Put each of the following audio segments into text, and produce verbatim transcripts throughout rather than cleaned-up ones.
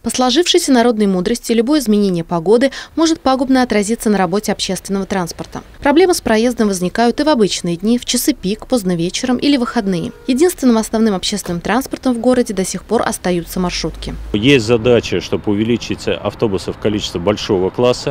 По сложившейся народной мудрости, любое изменение погоды может пагубно отразиться на работе общественного транспорта. Проблемы с проездом возникают и в обычные дни, в часы пик, поздно вечером или выходные. Единственным основным общественным транспортом в городе до сих пор остаются маршрутки. Есть задача, чтобы увеличить автобусов количество большого класса.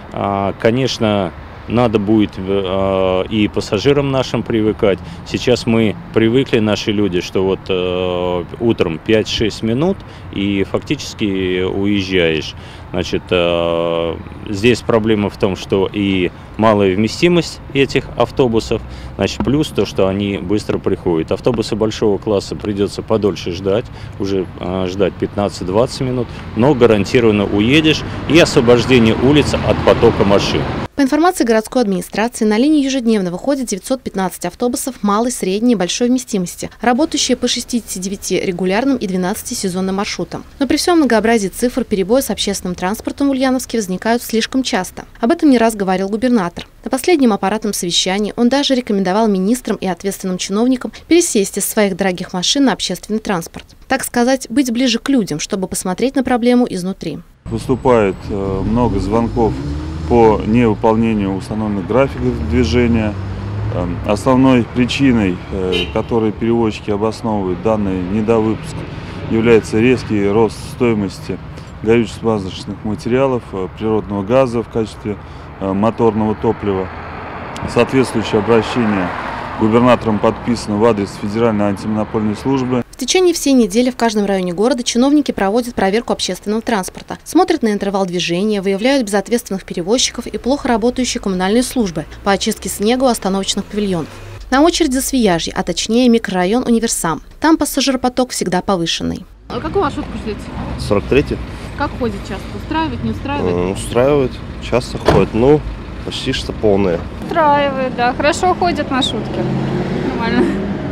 Конечно, надо будет э, и пассажирам нашим привыкать. Сейчас мы привыкли, наши люди, что вот э, утром пять-шесть минут и фактически уезжаешь. Значит, э, здесь проблема в том, что и малая вместимость этих автобусов, значит, плюс то, что они быстро приходят. Автобусы большого класса придется подольше ждать, уже э, ждать пятнадцать-двадцать минут, но гарантированно уедешь, и освобождение улиц от потока машин. По информации городской администрации, на линию ежедневно выходит девятьсот пятнадцать автобусов малой, средней и большой вместимости, работающие по шестидесяти девяти регулярным и двенадцати сезонным маршрутам. Но при всем многообразии цифр перебои с общественным транспортом в Ульяновске возникают слишком часто. Об этом не раз говорил губернатор. На последнем аппаратном совещании он даже рекомендовал министрам и ответственным чиновникам пересесть из своих дорогих машин на общественный транспорт. Так сказать, быть ближе к людям, чтобы посмотреть на проблему изнутри. Поступает много звонков по невыполнению установленных графиков движения. Основной причиной, которой перевозчики обосновывают данный недовыпуск, является резкий рост стоимости горюче-смазочных материалов, природного газа в качестве моторного топлива. Соответствующее обращение губернатором подписано в адрес Федеральной антимонопольной службы. В течение всей недели в каждом районе города чиновники проводят проверку общественного транспорта, смотрят на интервал движения, выявляют безответственных перевозчиков и плохо работающие коммунальные службы по очистке снега у остановочных павильонов. На очереди Свияжье, а точнее микрорайон Универсам. Там пассажиропоток всегда повышенный. А какую маршрутку ждете? сорок третий. Как ходит часто? Устраивает, не устраивает? Устраивает, часто ходит, ну, почти что полные. Устраивает, да, хорошо ходят маршрутки. Нормально.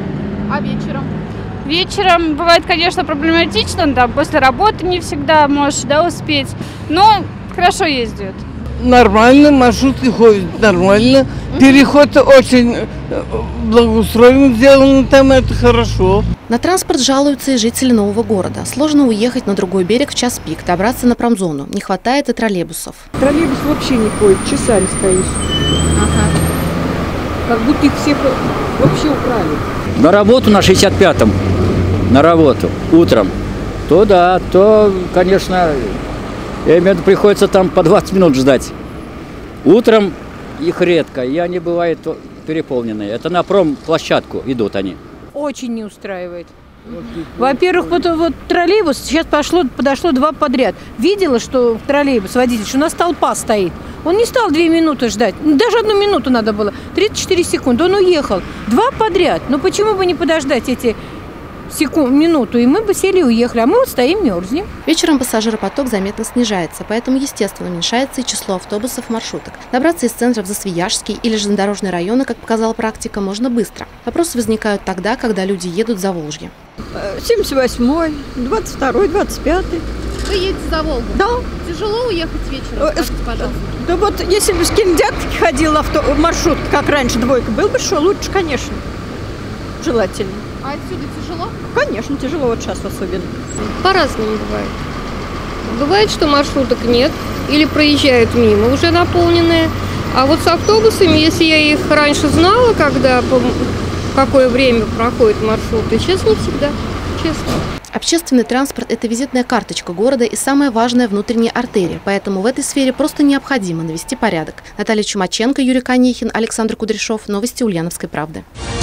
А вечером? Вечером бывает, конечно, проблематично, да, после работы не всегда можешь, да, успеть, но хорошо ездят. Нормально, маршрутки ходят нормально, переход очень благоустроен сделан, там это хорошо. На транспорт жалуются и жители нового города. Сложно уехать на другой берег в час пик, добраться на промзону. Не хватает и троллейбусов. Троллейбус вообще не ходит, часами стоишь. Ага. Как будто их всех вообще украли. На работу на шестьдесят пятом, на работу, утром, то да, то, конечно, я имею в виду, приходится там по двадцать минут ждать. Утром их редко, и они бывают переполненные. Это на промплощадку идут они. Очень не устраивает. Во-первых, вот, вот троллейбус, сейчас пошло, подошло два подряд. Видела, что троллейбус, водитель, что у нас толпа стоит. Он не стал две минуты ждать, даже одну минуту надо было, тридцать четыре секунды, он уехал. Два подряд, ну почему бы не подождать эти секунд, минуту, и мы бы сели и уехали, а мы вот стоим, мерзнем. Вечером пассажиропоток заметно снижается, поэтому, естественно, уменьшается и число автобусов и маршруток. Добраться из центра в Засвияжский или железнодорожные районы, как показала практика, можно быстро. Вопросы возникают тогда, когда люди едут за Волжье. семьдесят восьмой, двадцать второй, двадцать пятый. Вы едете за Волгу? Да. Тяжело уехать вечером, скажите, пожалуйста? Да вот если бы с Киндятки ходил авто, маршрутка, как раньше, двойка, был бы что лучше, конечно. Желательно. А отсюда тяжело? Конечно, тяжело, вот сейчас особенно. По-разному бывает. Бывает, что маршруток нет или проезжают мимо, уже наполненные. А вот с автобусами, если я их раньше знала, когда, в какое время проходит маршруты, сейчас не всегда, честно. Общественный транспорт – это визитная карточка города и самая важная внутренняя артерия, поэтому в этой сфере просто необходимо навести порядок. Наталья Чумаченко, Юрий Конехин, Александр Кудряшов. Новости Ульяновской правды.